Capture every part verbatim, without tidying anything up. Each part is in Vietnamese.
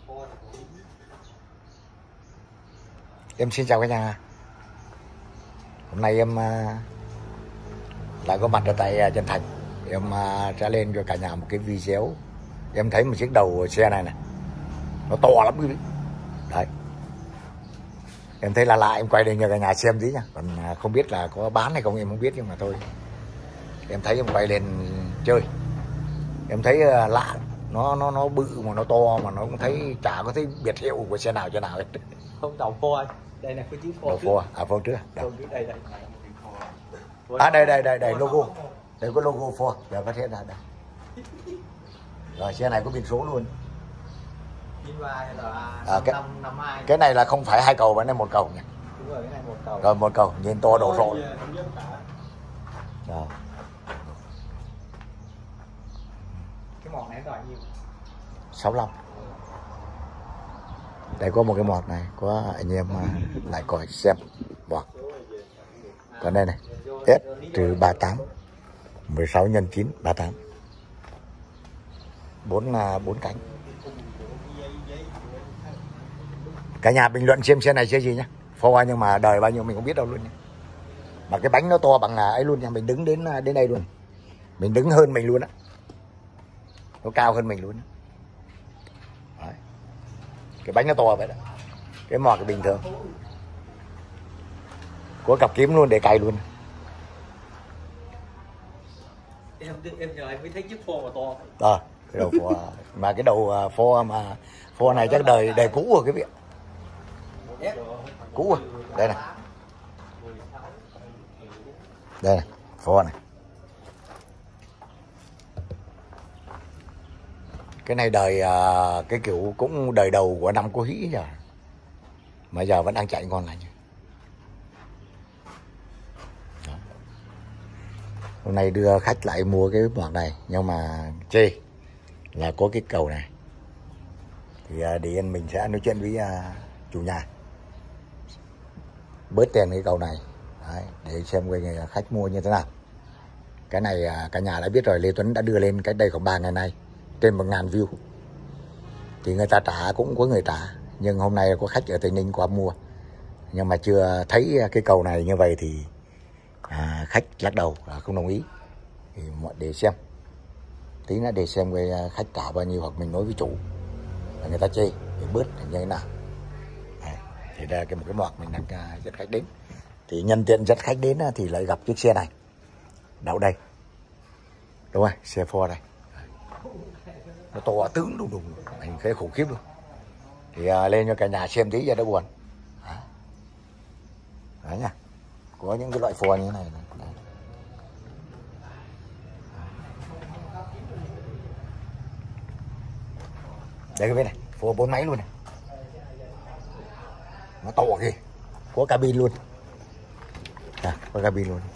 Em xin chào cả nhà. Hôm nay em lại có mặt ở tại Trân Thành. Em sẽ lên cho cả nhà một cái video. Em thấy một chiếc đầu xe này này, nó to lắm quý vị. Đấy. Em thấy là lạ, em quay lên cho cả nhà xem tí nha. Còn không biết là có bán hay không em không biết, nhưng mà thôi. Em thấy em quay lên chơi. Em thấy lạ, nó nó nó bự mà nó to mà nó cũng thấy chả có thấy biệt hiệu của xe nào cho nào hết. Không, đầu phô anh. Đây là cái chiếc phô. Đầu phô à? À phô trước. Phô trước đây đây. À đây đây đây đây logo. Đây có logo phô. Giờ phát hiện ra đây. Rồi xe này có biển số luôn. À, cái, cái này là không phải hai cầu mà này một cầu nhỉ? Đúng rồi, cái này một cầu. Rồi một cầu, nhìn to đổ rộ. Rồi. Cái mọt này đòi nhiêu? sáu mươi lăm. Đây có một cái mọt này, có anh em lại coi xem mọt. Còn đây này, S trừ ba mươi tám, mười sáu nhân chín, ba mươi tám. Bốn bốn cánh. Cả nhà bình luận xem xe này xe gì nhá. Phô nhưng mà đời bao nhiêu mình không biết đâu luôn nhá. Mà cái bánh nó to bằng ấy luôn nha, mình đứng đến đến đây luôn. Mình đứng hơn mình luôn á. Nó cao hơn mình luôn á. Đấy. Cái bánh nó to vậy đó. Cái mọt cái bình thường. Có cặp kiếm luôn để cày luôn. Em em nhờ em mới thấy chiếc phô mà to. Ờ, cái đầu phô mà cái đầu phô mà phô này chắc đời đời cũ rồi cái vị. Cũ rồi. Đây này. Đây này, phô này. Cái này đời cái kiểu cũng đời đầu của năm cô Hĩ giờ. Mà giờ vẫn đang chạy ngon lành. Hôm nay đưa khách lại mua cái mọt này nhưng mà chê là có cái cầu này. Thì để anh mình sẽ nói chuyện với chủ nhà bớt tiền cái cầu này. Đấy, để xem người khách mua như thế nào. Cái này cả nhà đã biết rồi, Lê Tuấn đã đưa lên cách đây khoảng ba ngày nay trên một ngàn view. Thì người ta trả cũng có người trả. Nhưng hôm nay có khách ở Tây Ninh qua mua. Nhưng mà chưa thấy cái cầu này như vậy thì à, khách lắc đầu là không đồng ý. Thì để xem tí nữa để xem cái khách trả bao nhiêu hoặc mình nói với chủ và người ta chê để bớt như thế nào. Đấy, thì đây là cái một cái mọt mình đang dắt khách đến. Thì nhân tiện dắt khách đến thì lại gặp chiếc xe này đậu đây. Đúng rồi, xe Ford đây. Nó to tướng đùng đùng, mình thấy khủng khiếp luôn. Thì à, lên cho cả nhà xem tí cho đỡ buồn. Đấy, đấy nha. Có những cái loại Ford như thế này. Đấy. Đây cái bên này, Ford bốn máy luôn này. Nó to kìa. Có cabin luôn. À, có cabin luôn.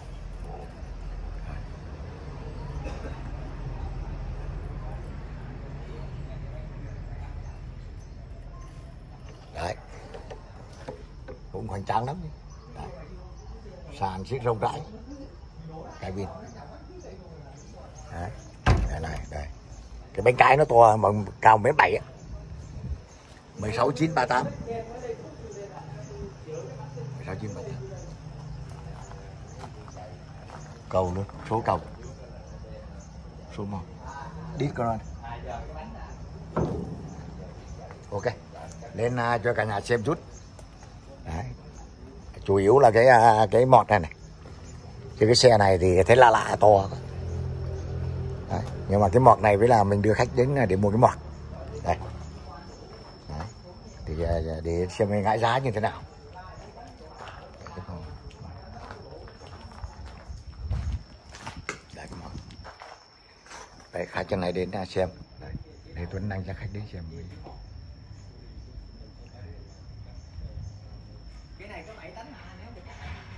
Đấy. Cũng hoành tráng lắm. Đấy. Sàn chiếc rộng rãi. Cabin. Đấy. Đây này, đây. Cái bánh cái nó to mà cao mét bảy á. mười sáu chín ba tám. mười sáu chín ba tám. Cầu luôn, số cầu. Số một. Đi con. Ok. Lên uh, cho cả nhà xem chút. Đấy. Chủ yếu là cái uh, cái mọt này này. Chứ cái xe này thì thấy lạ lạ to. Đấy. Nhưng mà cái mọt này với là mình đưa khách đến để mua cái mọt. Đây. Đấy. Thì uh, để xem cái ngại giá như thế nào. Đấy, khách chân này đến xem. Đấy. Đây Tuấn đang cho khách đến xem. Cái này có bảy tấn à, nếu được.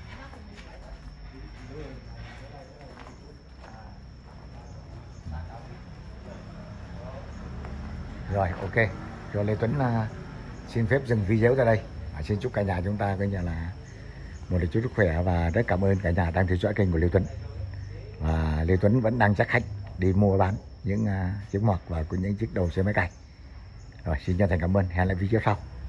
Rồi, ok. Rồi Lê Tuấn uh, xin phép dừng video tại đây. Và xin chúc cả nhà chúng ta coi như là một lời chúc sức khỏe và rất cảm ơn cả nhà đang theo dõi kênh của Lê Tuấn. Và Lê Tuấn vẫn đang dắt khách đi mua bán những uh, chiếc mọt và những chiếc đầu xe máy cày. Rồi, xin chân thành cảm ơn, hẹn lại video sau.